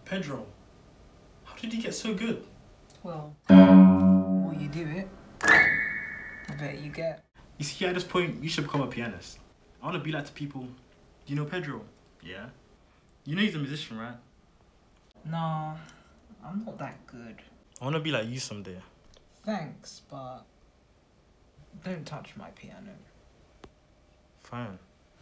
Pedro, how did you get so good? Well, the more you do it, the better you get. You see, at this point, you should become a pianist. I want to be like to people. Do you know Pedro? Yeah. You know he's a musician, right? Nah, I'm not that good. I want to be like you someday. Thanks, but don't touch my piano. Fine.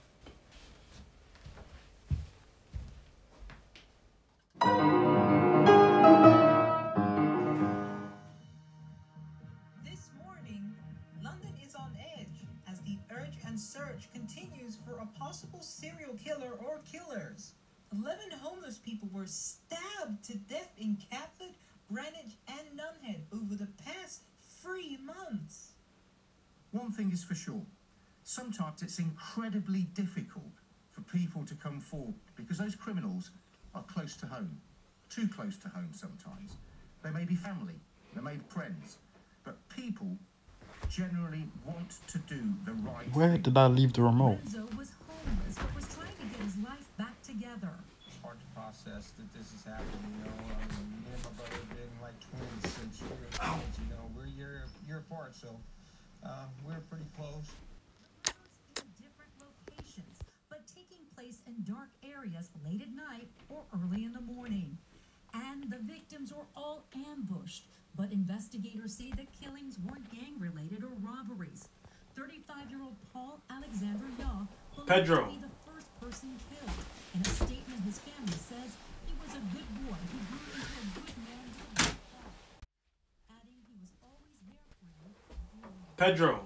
This morning, London is on edge as the urge and search continues for a possible serial killer or killers. 11 homeless people were stabbed to death in Catford, Greenwich, and Nunhead over the past 3 months. One thing is for sure, sometimes it's incredibly difficult for people to come forward because those criminals are close to home, too close to home sometimes. They may be family, they may be friends, but people generally want to do the right Where thing. did I leave the remote? Renzo was homeless but was trying to get his life back together. It's hard to process that this is happening, you know. I mean, me and my brother have been like twins since we were kids, you know. We're a year apart, so we're pretty close. The murders in different locations, but taking place in dark areas late at night or early in the morning. And the victims were all ambushed, but investigators say the killings weren't gang-related or robberies. 35-year-old Paul Alexander Yaw believed Pedro. to be the first person killed. In a statement, his family says he was a good boy who grew into a good man to a good father, adding he was always there for you. Pedro.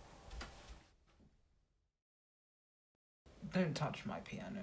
Don't touch my piano.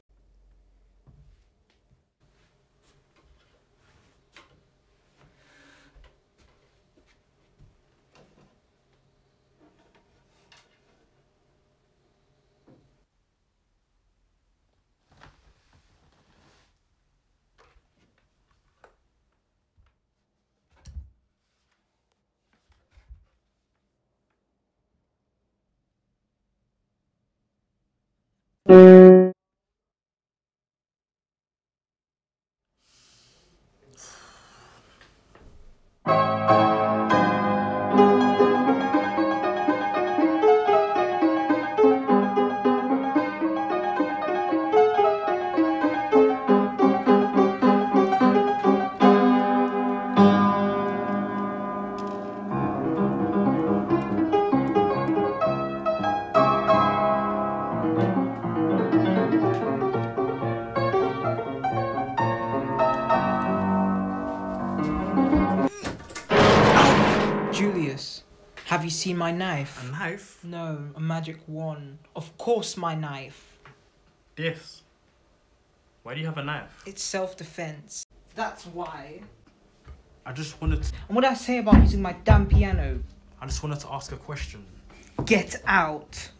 Julius, have you seen my knife? A knife? No, a magic wand. Of course my knife. This. Why do you have a knife? It's self-defense. That's why. I just wanted to... And what did I say about using my damn piano? I just wanted to ask a question. Get out.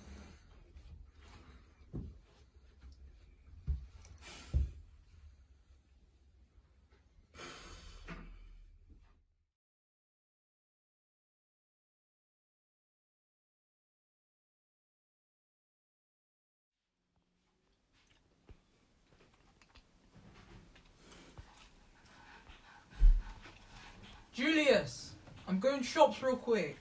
Julius, I'm going shops real quick.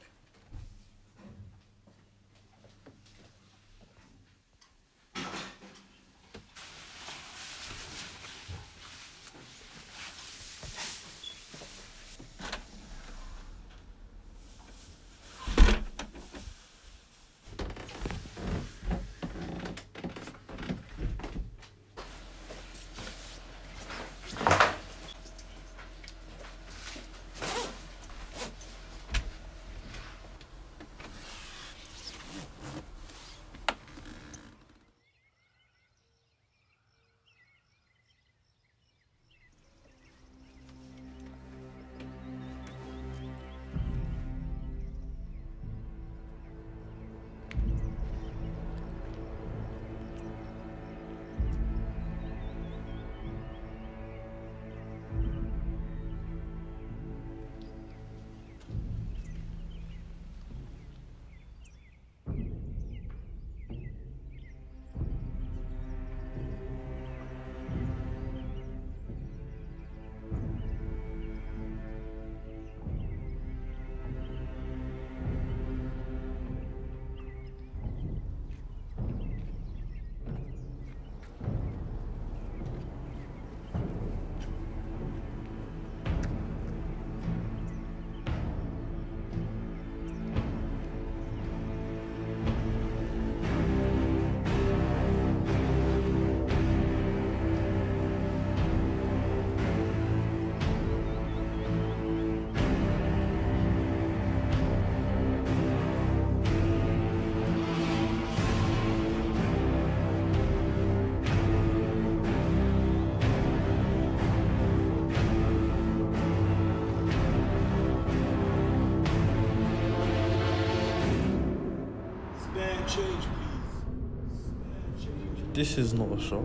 change, please. Spare change. This is not a shop.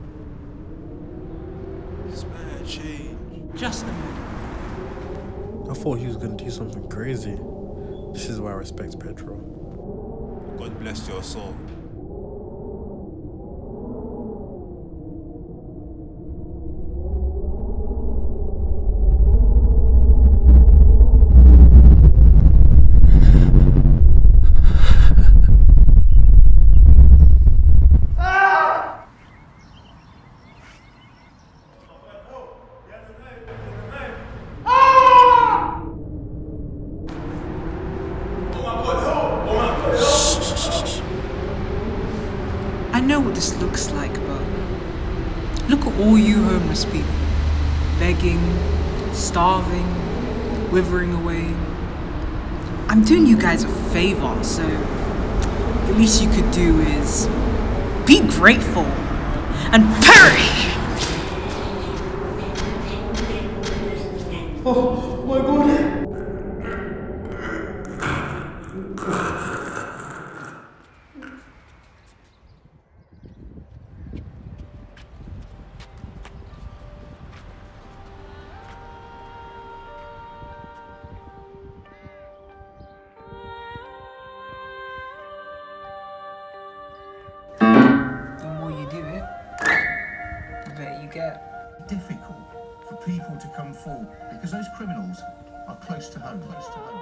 Spare change. Just a minute. I thought he was gonna do something crazy. This is why I respect Pedro. God bless your soul. I know what this looks like, but look at all you homeless people. Begging, starving, withering away. I'm doing you guys a favor, so the least you could do is be grateful and perish! Oh my god! The more you do it, the better you get. Difficult for people to come forward because those criminals are close to home. Close to home.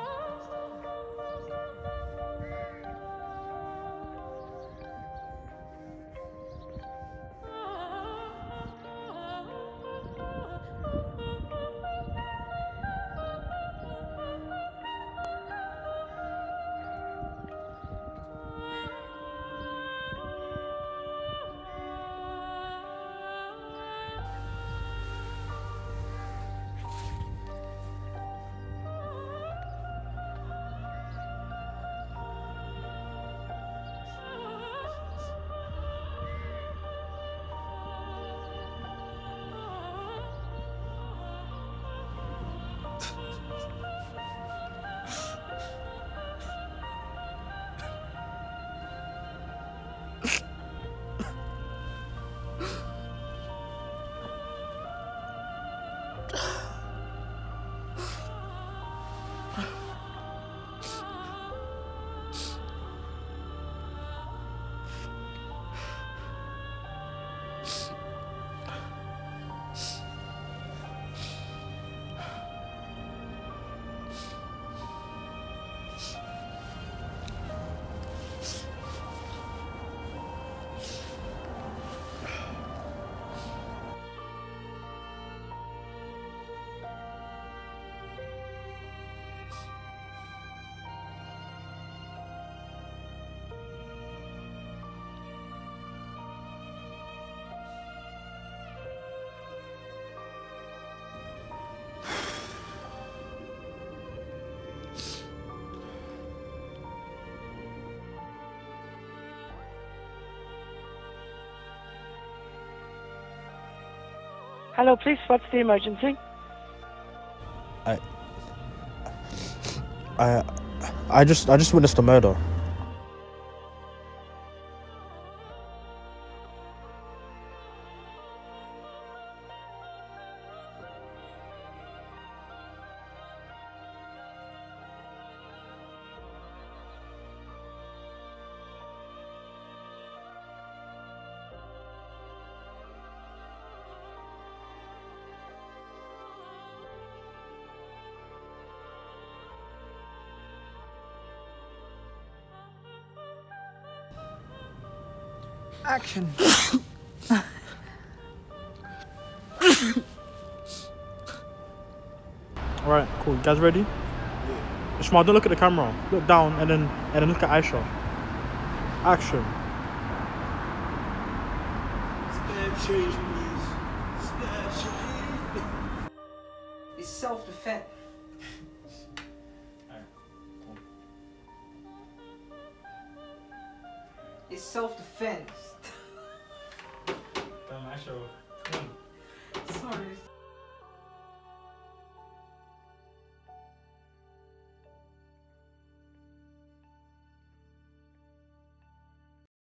Hello, police. What's the emergency? I just witnessed a murder. Action. Alright, cool. You guys ready? Ishmael, don't look at the camera. Look down and then look at Aisha. Action. Spare change, please. Spare change. It's self-defense. It's self-defense. Aisha. Sorry.